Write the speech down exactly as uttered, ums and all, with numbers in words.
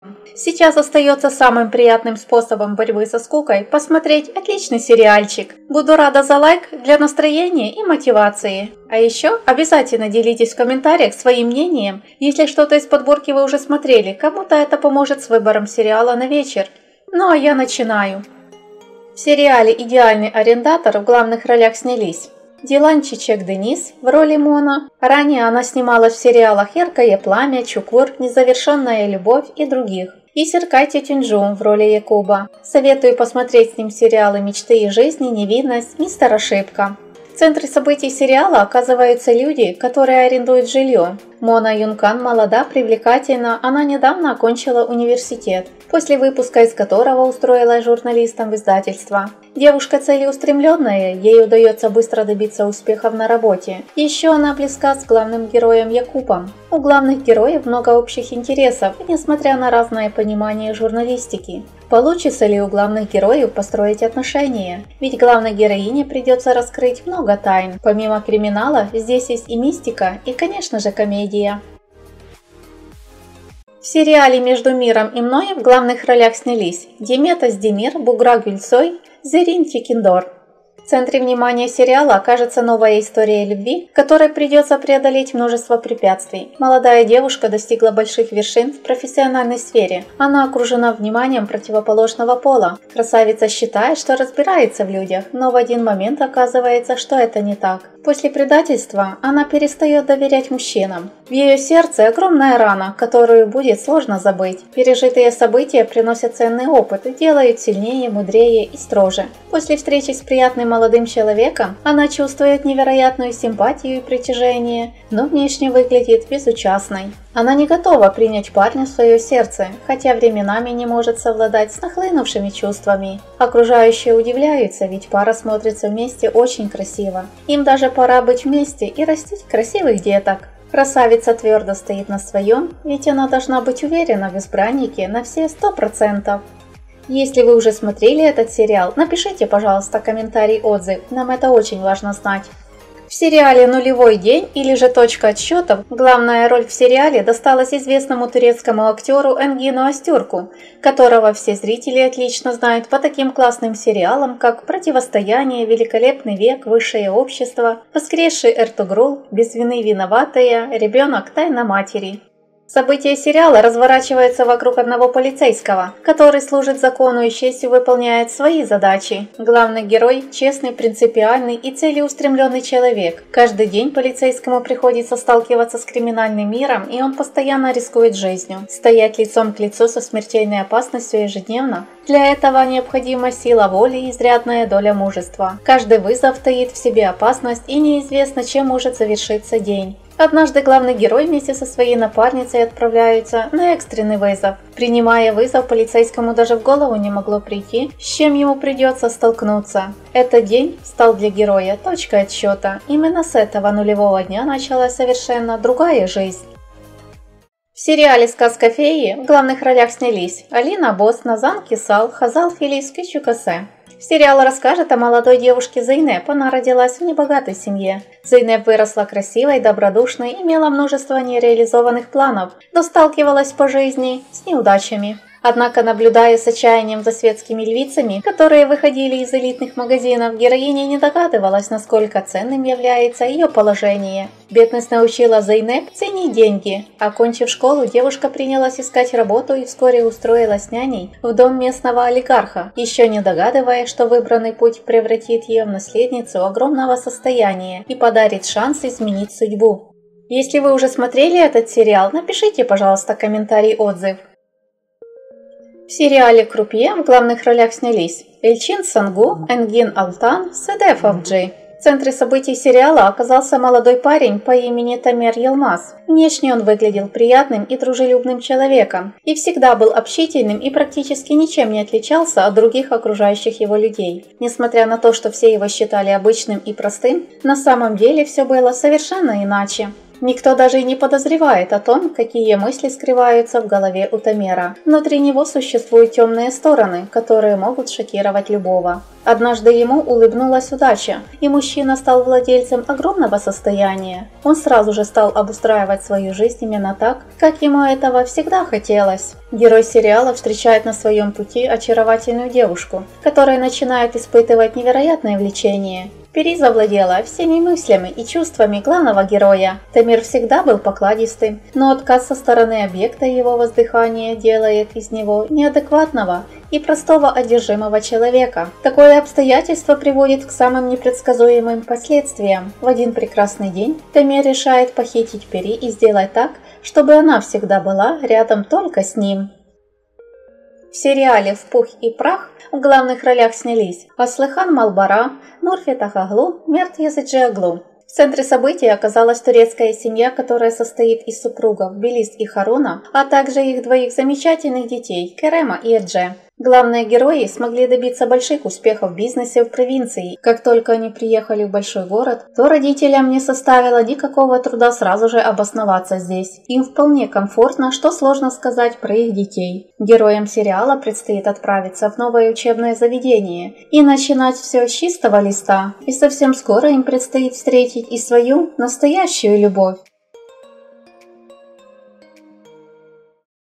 Сейчас остается самым приятным способом борьбы со скукой посмотреть отличный сериальчик. Буду рада за лайк для настроения и мотивации. А еще обязательно делитесь в комментариях своим мнением, если что-то из подборки вы уже смотрели, кому-то это поможет с выбором сериала на вечер. Ну а я начинаю. В сериале «Идеальный арендатор» в главных ролях снялись Дилан Чичек-Денис в роли Мона. Ранее она снималась в сериалах «Яркое пламя», «Чукур», «Незавершенная любовь» и других. И Серкай Тютюнджум в роли Якуба. Советую посмотреть с ним сериалы «Мечты и жизни», «Невинность», «Мистер Ошибка». В центре событий сериала оказываются люди, которые арендуют жилье. Мона Юнкан молода, привлекательна, она недавно окончила университет, после выпуска из которого устроилась журналистом в издательство. Девушка целеустремленная, ей удается быстро добиться успехов на работе. Еще она близка с главным героем Якубом. У главных героев много общих интересов, несмотря на разное понимание журналистики. Получится ли у главных героев построить отношения? Ведь главной героине придется раскрыть много тайн. Помимо криминала, здесь есть и мистика, и, конечно же, комедия. В сериале «Между миром и мной» в главных ролях снялись Демета Сдемир, Бугра Гюльцой, Зерин Чикиндор. В центре внимания сериала окажется новая история любви, которой придется преодолеть множество препятствий. Молодая девушка достигла больших вершин в профессиональной сфере. Она окружена вниманием противоположного пола. Красавица считает, что разбирается в людях, но в один момент оказывается, что это не так. После предательства она перестает доверять мужчинам. В ее сердце огромная рана, которую будет сложно забыть. Пережитые события приносят ценный опыт и делают сильнее, мудрее и строже. После встречи с приятным молодым человеком она чувствует невероятную симпатию и притяжение, но внешне выглядит безучастной. Она не готова принять парня в свое сердце, хотя временами не может совладать с нахлынувшими чувствами. Окружающие удивляются, ведь пара смотрится вместе очень красиво. Им даже пора быть вместе и растить красивых деток. Красавица твердо стоит на своем, ведь она должна быть уверена в избраннике на все сто процентов. Если вы уже смотрели этот сериал, напишите, пожалуйста, комментарий-отзыв, нам это очень важно знать. В сериале «Нулевой день» или же «Точка отсчета» главная роль в сериале досталась известному турецкому актеру Энгину Астюрку, которого все зрители отлично знают по таким классным сериалам, как «Противостояние», «Великолепный век», «Высшее общество», «Воскресший Эртугрул», «Без вины виноватая», «Ребенок. Тайна матери». События сериала разворачиваются вокруг одного полицейского, который служит закону и честью выполняет свои задачи. Главный герой – честный, принципиальный и целеустремленный человек. Каждый день полицейскому приходится сталкиваться с криминальным миром, и он постоянно рискует жизнью. Стоять лицом к лицу со смертельной опасностью ежедневно – для этого необходима сила воли и изрядная доля мужества. Каждый вызов таит в себе опасность, и неизвестно, чем может завершиться день. Однажды главный герой вместе со своей напарницей отправляются на экстренный вызов. Принимая вызов, полицейскому даже в голову не могло прийти, с чем ему придется столкнуться. Этот день стал для героя точкой отсчета. Именно с этого нулевого дня началась совершенно другая жизнь. В сериале «Сказка феи» в главных ролях снялись Алина Бос, Назан Кисал, Хазал Филис, Кичукасе. Сериал расскажет о молодой девушке Зейнеп. Она родилась в небогатой семье. Зейнеп выросла красивой, добродушной, имела множество нереализованных планов, но сталкивалась по жизни с неудачами. Однако, наблюдая с отчаянием за светскими львицами, которые выходили из элитных магазинов, героиня не догадывалась, насколько ценным является ее положение. Бедность научила Зейнеп ценить деньги. Окончив школу, девушка принялась искать работу и вскоре устроилась няней в дом местного олигарха, еще не догадываясь, что выбранный путь превратит ее в наследницу огромного состояния и подарит шанс изменить судьбу. Если вы уже смотрели этот сериал, напишите, пожалуйста, комментарий-отзыв. В сериале «Крупье» в главных ролях снялись Эльчин Сангу, Энгин Алтан, Седеф Авджи. В центре событий сериала оказался молодой парень по имени Тамер Елмаз. Внешне он выглядел приятным и дружелюбным человеком, и всегда был общительным и практически ничем не отличался от других окружающих его людей. Несмотря на то, что все его считали обычным и простым, на самом деле все было совершенно иначе. Никто даже и не подозревает о том, какие мысли скрываются в голове у Тамера. Внутри него существуют темные стороны, которые могут шокировать любого. Однажды ему улыбнулась удача, и мужчина стал владельцем огромного состояния. Он сразу же стал обустраивать свою жизнь именно так, как ему этого всегда хотелось. Герой сериала встречает на своем пути очаровательную девушку, которая начинает испытывать невероятное влечение. Пери завладела всеми мыслями и чувствами главного героя. Тамир всегда был покладистым, но отказ со стороны объекта его воздыхания делает из него неадекватного и простого одержимого человека. Такое обстоятельство приводит к самым непредсказуемым последствиям. В один прекрасный день Тамир решает похитить Пери и сделать так, чтобы она всегда была рядом только с ним. В сериале «В пух и прах» в главных ролях снялись Аслыхан Малбара, Нурфет Агаглу, Мерт Языджиаглу. В центре событий оказалась турецкая семья, которая состоит из супругов Белис и Харуна, а также их двоих замечательных детей Керема и Эдже. Главные герои смогли добиться больших успехов в бизнесе в провинции. Как только они приехали в большой город, то родителям не составило никакого труда сразу же обосноваться здесь. Им вполне комфортно, что сложно сказать про их детей. Героям сериала предстоит отправиться в новое учебное заведение и начинать все с чистого листа. И совсем скоро им предстоит встретить и свою настоящую любовь.